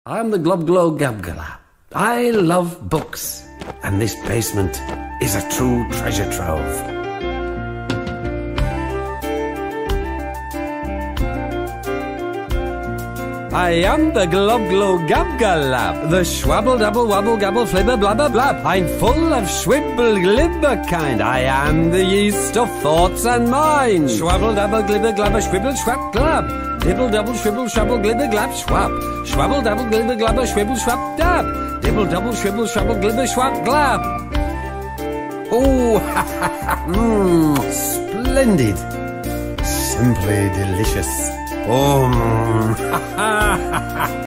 I'm the Globglow Gabgala. I love books, and this basement is a true treasure trove. I am the Globglow Gabgalab, the schwabble double wabble gabble flibber blabber blab. I'm full of schwibble glibber kind. I am the yeast of thoughts and mind. Schwabble double glibber glabber schwibble schwab glab. Dibble double shwibble shwabble glibber glab schwab. Schwabble double glibber glabber schwibble schwab dab. Dibble double shwibble shwabble glibber schwab glab. Oh, splendid. Simply delicious. Oh,